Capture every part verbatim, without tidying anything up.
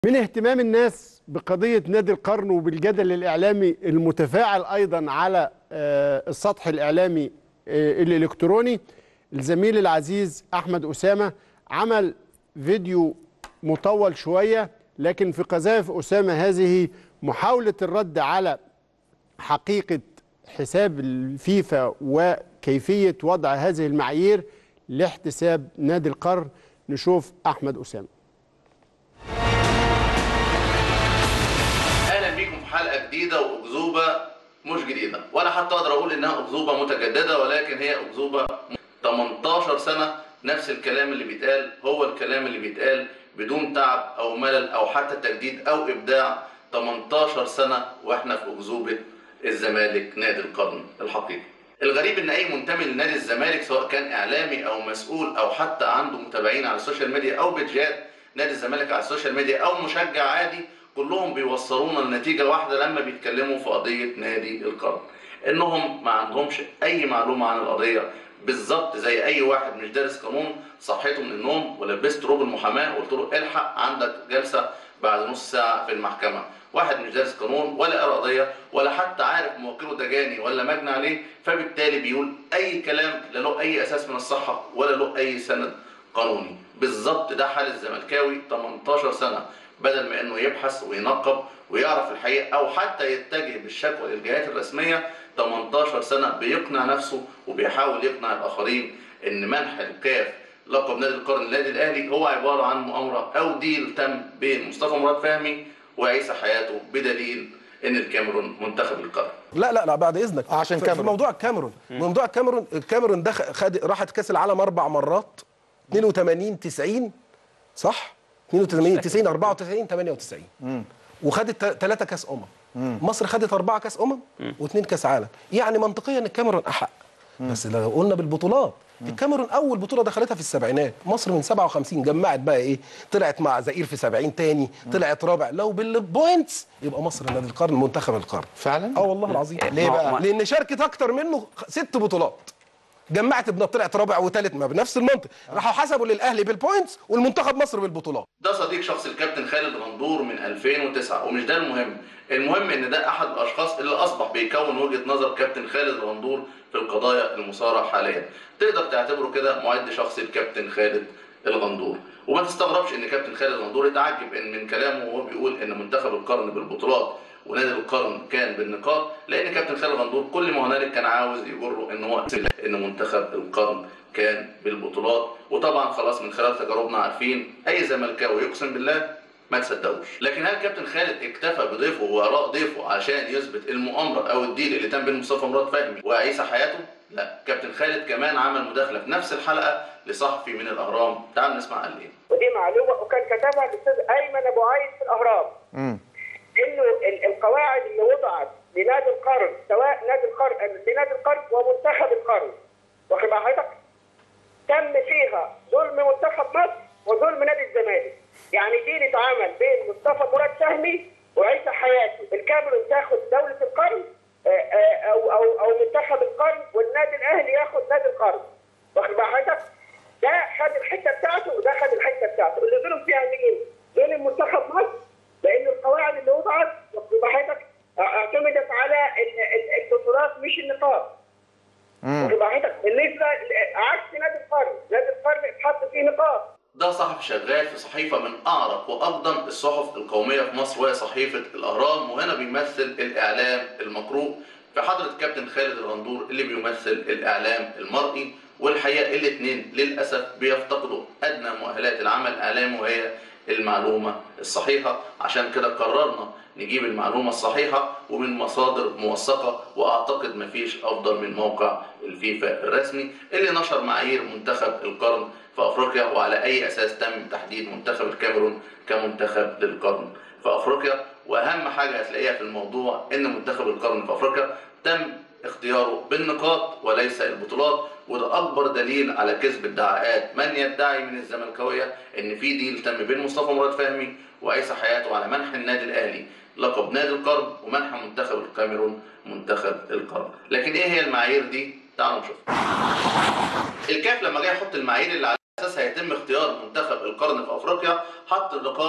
من اهتمام الناس بقضية نادي القرن وبالجدل الإعلامي المتفاعل أيضا على السطح الإعلامي الإلكتروني، الزميل العزيز أحمد أسامة عمل فيديو مطول شوية، لكن في قذائف أسامة هذه محاولة الرد على حقيقة حساب الفيفا وكيفية وضع هذه المعايير لاحتساب نادي القرن. نشوف أحمد أسامة. حلقة جديدة وأكذوبة مش جديدة، ولا حتى أقدر أقول إنها أكذوبة متجددة، ولكن هي أكذوبة تمنتاشر سنة. نفس الكلام اللي بيتقال هو الكلام اللي بيتقال بدون تعب أو ملل أو حتى تجديد أو إبداع. تمنتاشر سنة وإحنا في أكذوبة الزمالك نادي القرن الحقيقي. الغريب إن أي منتمي لنادي الزمالك سواء كان إعلامي أو مسؤول أو حتى عنده متابعين على السوشيال ميديا أو بيدجات نادي الزمالك على السوشيال ميديا أو مشجع عادي، كلهم بيوصلونا لنتيجة واحدة لما بيتكلموا في قضية نادي القرن، انهم ما عندهمش اي معلومة عن القضية. بالظبط زي اي واحد مش دارس قانون صحيته من النوم ولبست روب المحاماة وقلت له الحق عندك جلسة بعد نص ساعة في المحكمة. واحد مش دارس قانون ولا قرا قضية ولا حتى عارف موكله ده جاني ولا مجني عليه، فبالتالي بيقول اي كلام لا له اي اساس من الصحة ولا له اي سند قانوني. بالظبط ده حال الزملكاوي تمنتاشر سنة، بدل ما انه يبحث وينقب ويعرف الحقيقه او حتى يتجه بالشكوى للجهات الرسميه، تمنتاشر سنه بيقنع نفسه وبيحاول يقنع الاخرين ان منح الكاف لقب نادي القرن للنادي الاهلي هو عباره عن مؤامره او ديل تم بين مصطفى مراد فهمي وعيسى حياته، بدليل ان الكاميرون منتخب القرن. لا لا لا بعد اذنك عشان في, في موضوع الكاميرون، موضوع الكاميرون الكاميرون ده خد راحت كاس العالم اربع مرات، اتنين وتمانين تسعين صح؟ اتنين وتمانين تسعين اربعة وتسعين تمانية وتسعين امم وخدت ثلاثة كاس امم. مصر خدت أربعة كاس امم واثنين كاس عالم، يعني منطقيا الكاميرون احق. مم. بس لو قلنا بالبطولات، مم. الكاميرون اول بطوله دخلتها في السبعينات، مصر من سبعة وخمسين جمعت بقى ايه؟ طلعت مع زئير في سبعين تاني، مم. طلعت رابع. لو بالبوينتس يبقى مصر نادي القرن منتخب القرن فعلا. اه والله العظيم. ليه بقى؟ لان شاركت اكتر منه ست بطولات، جمعت ابنها طلعت رابع وثالث، ما بنفس المنطق. راحوا حسبوا للاهلي بالبوينتس والمنتخب مصر بالبطولات. ده صديق شخص الكابتن خالد غندور من ألفين وتسعة، ومش ده المهم. المهم ان ده احد الاشخاص اللي اصبح بيكون وجهة نظر كابتن خالد غندور في القضايا المثارة حاليا. تقدر تعتبره كده معد شخصي الكابتن خالد الغندور، وما تستغربش ان كابتن خالد غندور اتعجب ان من كلامه وهو بيقول ان منتخب القرن بالبطولات ونادي القرن كان بالنقاط، لان كابتن خالد غندور كل ما هنالك كان عاوز يجره ان هو ان منتخب القرن كان بالبطولات. وطبعا خلاص من خلال تجاربنا عارفين اي زملكاوي يقسم بالله ما تصدقوش. لكن هل كابتن خالد اكتفى بضيفه واراء ضيفه عشان يثبت المؤامره او الديل اللي تم بين مصطفى مراد فهمي وعيسى حياته؟ لا، كابتن خالد كمان عمل مداخله في نفس الحلقه لصحفي من الاهرام. تعالوا نسمع قال ايه. ودي معلومه وكان كتبها الاستاذ ايمن ابو عايد في الاهرام. امم انه القواعد اللي وضعت لنادي القرن، سواء نادي القرن لنادي القرن ومنتخب القرن، واخد مع حضرتك؟ تم فيها ظلم منتخب مصر وظلم نادي الزمالك. يعني دي اللي اتعمل بين مصطفى مراد فهمي وعيسى حياته، الكاميرون تاخد دوله القرن او او او منتخب القرن، والنادي الاهلي ياخد نادي القرن، واخد مع حضرتك؟ ده خد الحته بتاعته وده خد الحته بتاعته. اللي ظلم فيها مين؟ ظلم منتخب مصر، لان القواعد اللي وضعت بحيثك اعتمدت على البطولات مش النقاط. بحيثك بالنسبه عكس نادي القرن، نادي القرن اتحط فيه نقاط. ده صحفي شغال في صحيفه من اعرق واقدم الصحف القوميه في مصر وهي صحيفه الاهرام، وهنا بيمثل الاعلام المقروء في حضره كابتن خالد الغندور اللي بيمثل الاعلام المرئي. والحقيقه الاثنين للاسف بيفتقدوا ادنى مؤهلات العمل الاعلامي وهي المعلومة الصحيحة. عشان كده قررنا نجيب المعلومة الصحيحة ومن مصادر موثقة، واعتقد مفيش افضل من موقع الفيفا الرسمي اللي نشر معايير منتخب القرن في افريقيا وعلى اي اساس تم تحديد منتخب الكاميرون كمنتخب للقرن في افريقيا. واهم حاجة هتلاقيها في الموضوع ان منتخب القرن في افريقيا تم اختياره بالنقاط وليس البطولات، وده اكبر دليل على كذب ادعاءات من يدعي من الزملكاويه ان في ديل تم بين مصطفى مراد فهمي وعيسى حياته على منح النادي الاهلي لقب نادي القرن ومنح منتخب الكاميرون منتخب القرن. لكن ايه هي المعايير دي؟ تعالوا نشوف. الكاف لما جاي يحط المعايير اللي على اساسها يتم اختيار منتخب القرن في افريقيا، حط النقاط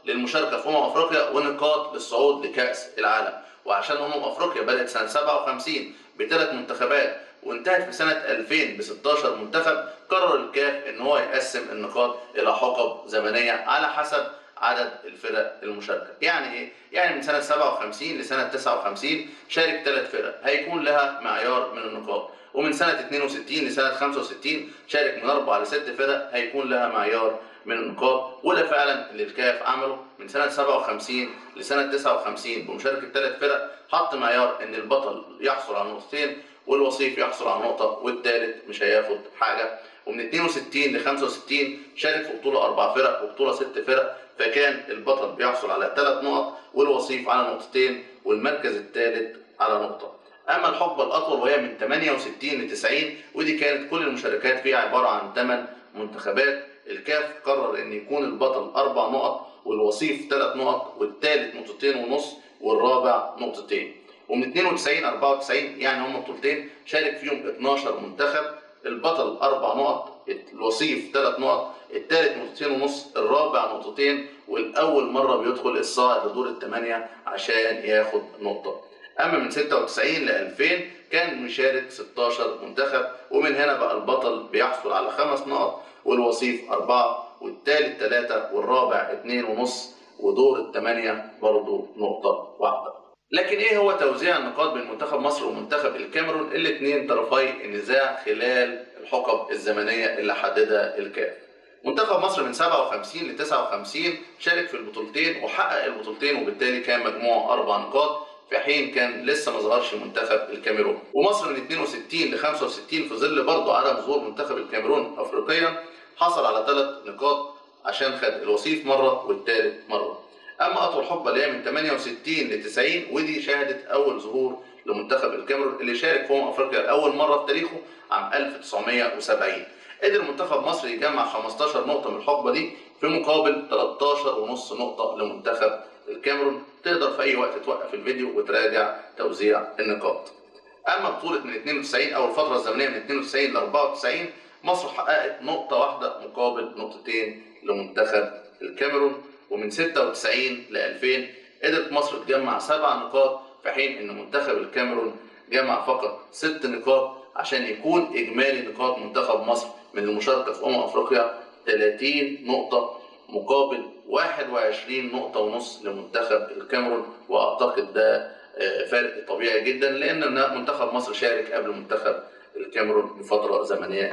للمشاركه في امم افريقيا ونقاط للصعود لكاس العالم. وعشان امم افريقيا بدات سنه سبعة وخمسين بثلاث منتخبات وانتهت في سنه ألفين ب ستاشر منتخب، قرر الكاف ان هو يقسم النقاط الى حقب زمنيه على حسب عدد الفرق المشاركه. يعني ايه؟ يعني من سنه سبعة وخمسين لسنه تسعة وخمسين شارك ثلاث فرق هيكون لها معيار من النقاط، ومن سنه اتنين وستين لسنه خمسة وستين شارك من اربع لست فرق هيكون لها معيار من النقاط. وده فعلا اللي الكاف عمله من سنه سبعة وخمسين لسنه تسعة وخمسين بمشاركه ثلاث فرق، حط معيار ان البطل يحصل على نقطتين والوصيف يحصل على نقطه والثالث مش هياخد حاجه. ومن اتنين وستين ل خمسة وستين شارك في بطوله اربع فرق وبطوله ست فرق، فكان البطل بيحصل على ثلاث نقط والوصيف على نقطتين والمركز الثالث على نقطه. اما الحقبه الاطول وهي من ثمانية وستين ل تسعين ودي كانت كل المشاركات فيها عباره عن ثمان منتخبات، الكاف قرر ان يكون البطل اربع نقط والوصيف ثلاث نقط والثالث نقطتين ونص والرابع نقطتين. ومن اتنين وتسعين اربعة وتسعين يعني هم بطولتين شارك فيهم اتناشر منتخب، البطل اربع نقط، الوصيف ثلاث نقط، الثالث نقطتين ونص، الرابع نقطتين، والاول مره بيدخل الصاعد لدور الثمانيه عشان ياخد نقطه. اما من ستة وتسعين ل ألفين كان مشارك ستاشر منتخب، ومن هنا بقى البطل بيحصل على خمس نقط والوصيف اربعه والثالث ثلاثه والرابع اتنين ونص ودور الثمانيه برضه نقطه واحده. لكن ايه هو توزيع النقاط بين منتخب مصر ومنتخب الكاميرون؟ الاثنين طرفي النزاع خلال الحقب الزمنيه اللي حددها الكاف. منتخب مصر من سبعة وخمسين ل تسعة وخمسين شارك في البطولتين وحقق البطولتين وبالتالي كان مجموعه اربع نقاط، في حين كان لسه ما ظهرش منتخب الكاميرون. ومصر من اتنين وستين ل خمسة وستين في ظل برضه عدم ظهور منتخب الكاميرون افريقيا حصل على ثلاث نقاط عشان خد الوصيف مره والثالث مره. اما اطول حقبه اللي هي من ثمانية وستين ل تسعين ودي شهدت اول ظهور لمنتخب الكاميرون اللي شارك في امم افريقيا لاول مره في تاريخه عام ألف وتسعمائة وسبعين. قدر منتخب مصر يجمع خمستاشر نقطه من الحقبه دي في مقابل تلتاشر ونص نقطه لمنتخب الكاميرون. تقدر في اي وقت توقف الفيديو وتراجع توزيع النقاط. اما بطوله من اتنين وتسعين او الفتره الزمنيه من اتنين وتسعين ل اربعة وتسعين مصر حققت نقطه واحده مقابل نقطتين لمنتخب الكاميرون. ومن ستة وتسعين ل ألفين قدرت مصر تجمع سبع نقاط في حين ان منتخب الكاميرون جمع فقط ست نقاط عشان يكون اجمالي نقاط منتخب مصر من المشاركه في امم افريقيا ثلاثين نقطه مقابل واحد وعشرين نقطه ونص لمنتخب الكاميرون. واعتقد ده فارق طبيعي جدا لان منتخب مصر شارك قبل منتخب الكاميرون بفتره زمنيه.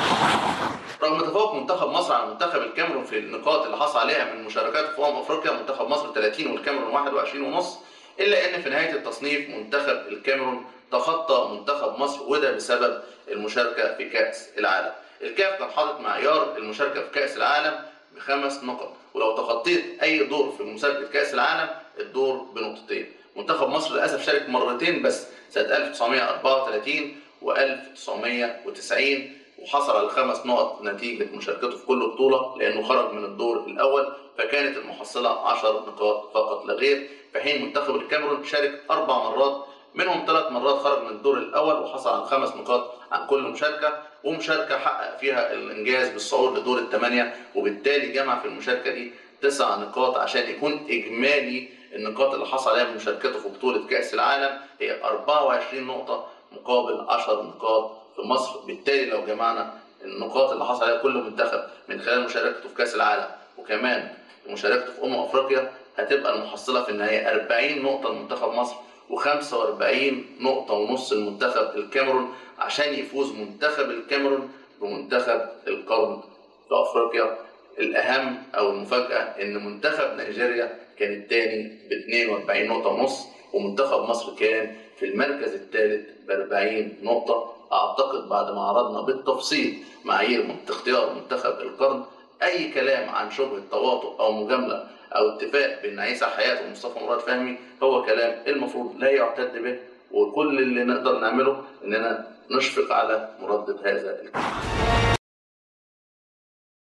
رغم تفوق منتخب مصر على منتخب الكاميرون في النقاط اللي حصل عليها من مشاركات في امم افريقيا، منتخب مصر ثلاثين والكاميرون واحد وعشرين ونص، الا ان في نهايه التصنيف منتخب الكاميرون تخطى منتخب مصر وده بسبب المشاركه في كاس العالم. الكاف كان حاطط معيار المشاركه في كاس العالم بخمس نقط، ولو تخطيت اي دور في مسابقه كاس العالم الدور بنقطتين. منتخب مصر للاسف شارك مرتين بس سنه ألف وتسعمائة وأربعة وثلاثين وألف وتسعمائة وتسعين وحصل على خمس نقط نتيجه مشاركته في كل بطوله لانه خرج من الدور الاول، فكانت المحصله عشر نقاط فقط لا غير. في حين منتخب الكاميرون شارك اربع مرات منهم ثلاث مرات خرج من الدور الاول وحصل على خمس نقاط عن كل مشاركه، ومشاركه حقق فيها الانجاز بالصعود لدور الثمانيه وبالتالي جمع في المشاركه دي تسع نقاط عشان يكون اجمالي النقاط اللي حصل عليها من مشاركته في بطوله كاس العالم هي اربعة وعشرين نقطه مقابل عشر نقاط في مصر. بالتالي لو جمعنا النقاط اللي حصل عليها كل منتخب من خلال مشاركته في كاس العالم وكمان مشاركته في امم افريقيا هتبقى المحصله في النهايه أربعين نقطه لمنتخب مصر وخمسة وأربعين نقطه ونص لمنتخب الكاميرون عشان يفوز منتخب الكاميرون بمنتخب القرن في افريقيا. الاهم او المفاجاه ان منتخب نيجيريا كان الثاني ب اثنين وأربعين نقطه ونص ومنتخب مصر كان في المركز الثالث ب أربعين نقطه. اعتقد بعد ما عرضنا بالتفصيل معايير اختيار منتخب القرن اي كلام عن شبهه تواطؤ او مجامله او اتفاق بين عيسى حياته ومصطفى مراد فهمي هو كلام المفروض لا يعتد به، وكل اللي نقدر نعمله اننا نشفق على مردد هذا الكلام.